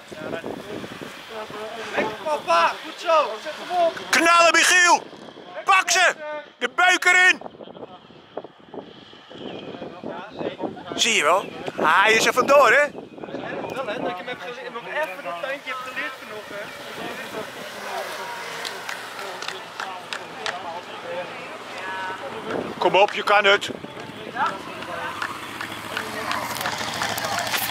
Lekker papa, goed zo. Zet hem op. Knallen, Michiel! Pak ze! De beuk erin! Zie je wel? Hij is er vandoor, hè? Wel hè, dat ik hem heb geleerd, nog even een tandje heb geleerd genoeg hè. Kom op, je kan het.